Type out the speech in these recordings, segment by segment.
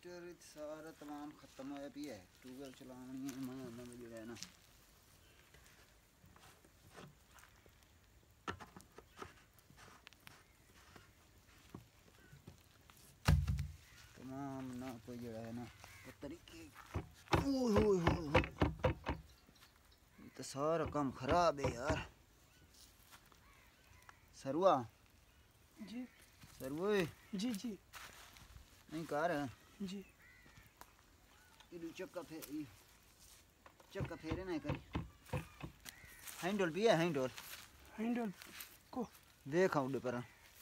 Metre सारा तमाम खत्म होया पिया है। ट्यूबवेल चलानी है मैं जो है ना तमाम ना कोई जो है ना तरीके तो सारा काम खराब है यार। सरवा जी सरवे जी जी नहीं कार जी चक्का फेरे नहीं कर हैंडल भी है हैंडल को देखा उड़े पर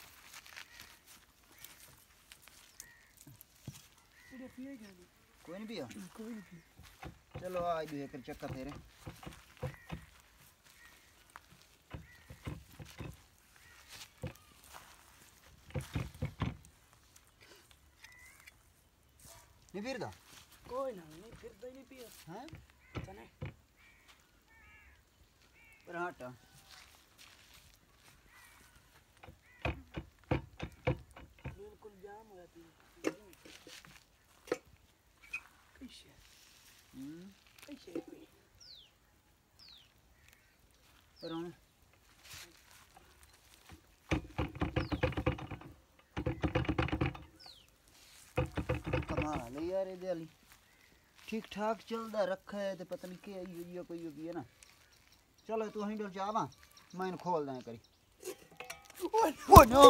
कोई नहीं पिया कोई नहीं। चलो आज भी कर चक्का फेरे नहीं फिरदा कोई ना नहीं फिरदा ही नहीं पिया हैं चने पर हटा बिल्कुल जाम हो जाती है कैसे कैसे कोई पर हम कमाल है यार ये दिली ठीक ठाक चलता रखा है तो पता नहीं क्या ये कोई है ना। चलो तू हैंडल चावा मैं खोल दें करी ओ नो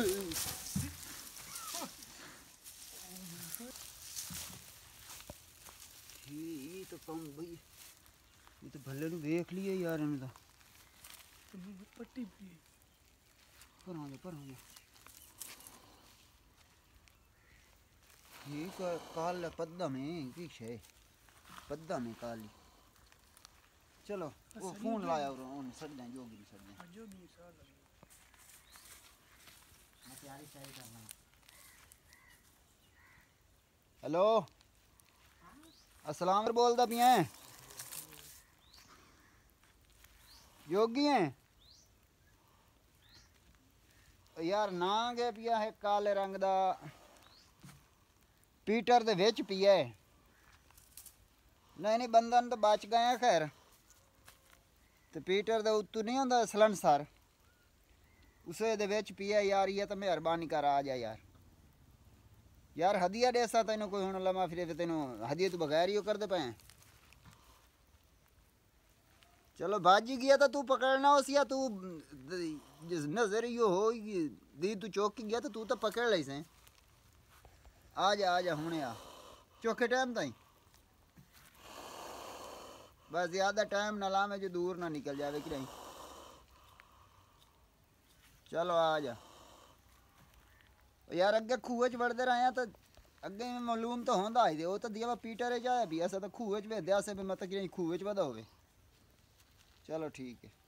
ये तो कम भाई ये तो भले नु देख लिए यार इन्हें तो पट्टी भी पर ये काल पद्दा में की है पद्दा में काली। चलो वो फोन लाया और उन सड़ जाए जो भी सड़ जाए जो भी साल मैं तैयारी चाहिए करना। हेलो अस्सलाम वालेकुम बोलदा पिया योगी हैं यार ना गए पिया है काले रंग दा पीटर दे विच पिया है नहीं बंदन तो बच गए खैर तो पीटर दे उत्तू नहीं होंदा सलंसर उसे दे विच पिया यार ये तो मेहरबानी कर आ जा यार हदिया देसा तेन कोई हुण लमा फिरे तेन हदिया तू बगैर ही कर दे पे। चलो बाजी गया तो तू पकड़ना हो या तू जिस नजर यो हो दी तू चौकी गया तो तू तो पकड़ ली से आ जा हुणे आ चौके टाइम ताई बस ज़्यादा टाइम ना लावे जो दूर ना निकल जावे कि नहीं। चलो आ जा यार अगे खूह च वड़ते रहे तो अगे मालूम तो होंदा ही वो तो दिया पीटर जाया भी ऐसा तो खूह च भेद्या से मतलब कि खूह च वधा होवे। चलो ठीक है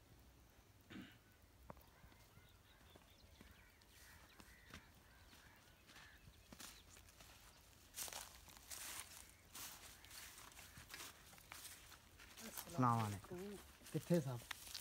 अस्सलाम वालेकुम किथे साहब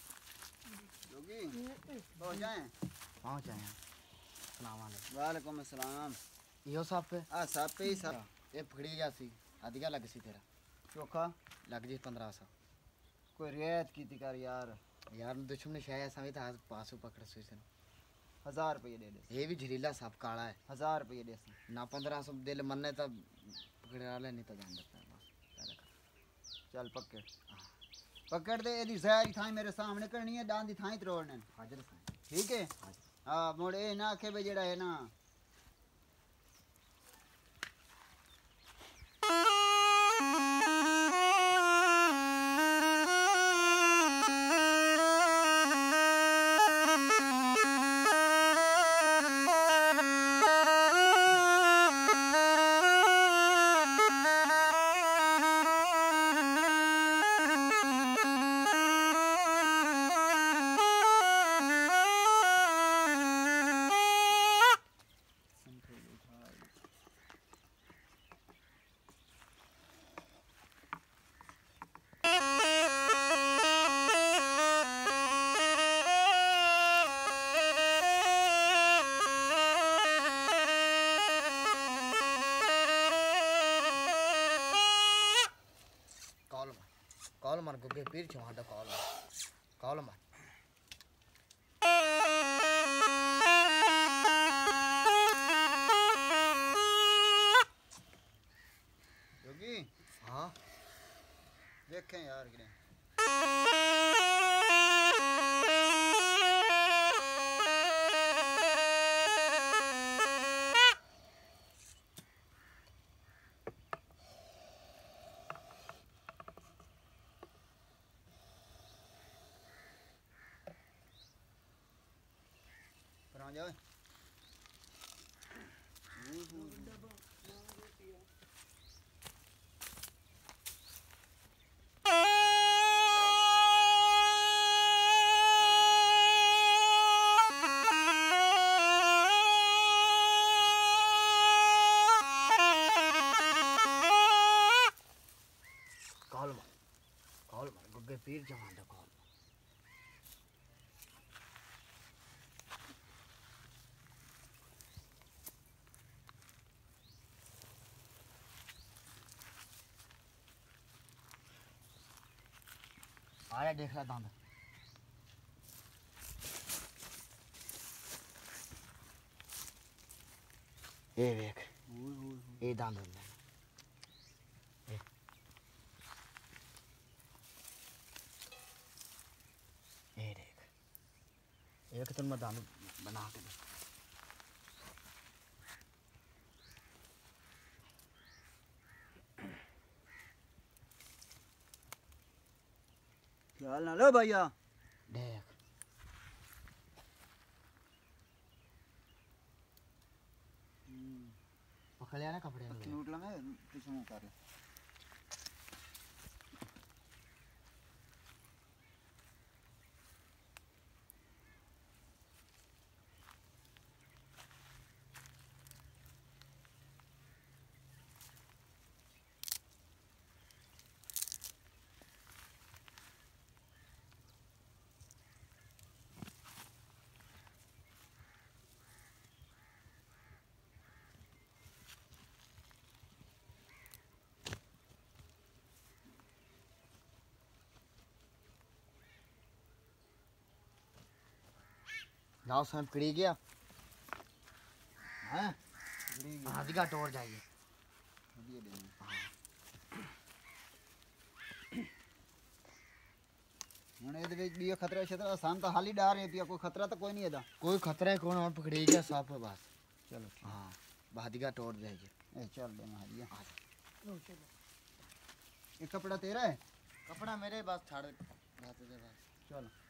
जोगी पहुंच जाए पहुँच आए हैं। अस्सलाम वालेकुम वालेकुम अस्सलाम यो साहब पे आ सब पे ही सब ये फड़ी जासी अधिका लग सी तेरा चोखा लग जी 1500 कोई रियायत की थी कर यार यार दुश्मन शायद सभी था पासू पकड़ सुई से 1000 रुपये दे दे ये भी झरीला साहब काला है 1000 रुपये दे ना 1500 दिल मन्ने तब पकड़े वाले नहीं तो जान देता है बस चल पकड़ दे एदी सारी थाई मेरे सामने करनी है डांदी थाई तरोड़ने हाजिर साहब ठीक है हाँ मोड़े ना आखे भाई जेड़ा है ना कॉल मार गुगे पीर छुआ द कॉल मार जोगी हाँ देखें यार कि पर आ जाओ कॉल मार गुगे पीर छुआ द कॉल आया देख रहा दांत ये देख ये दांत ये देख एक तो मैं दांत बना के दे ख्याल ना लो भैया देख पकड़ लिया ना कपड़े में नोट लगा पीछे मुंह कर ले जाओ स्वयं पिड़ी गया हैं गड़ी गई आधी का टोर जाइए ये देना ਹੁਣ ਇਹਦੇ ਵਿੱਚ ਵੀ ਖਤਰਾ ਛਤਰਾ ਸਾਨੂੰ ਤਾਂ ਹਾਲੀ ਡਰ ਹੈ ਪਿਆ ਕੋਈ ਖਤਰਾ ਤਾਂ ਕੋਈ ਨਹੀਂ ਇਹਦਾ कोई खतरा है कौन और पकड़ी गया साफ है बस ਚਲੋ हाँ बादी का टोर जाइए ਇਹ ਚੱਲ ਦੇ ਹਾਲੀਆ लो चलो ਇਹ ਕਪੜਾ ਤੇਰਾ ਹੈ कपड़ा मेरे बस छाड़ जाते थे बस ਚਲ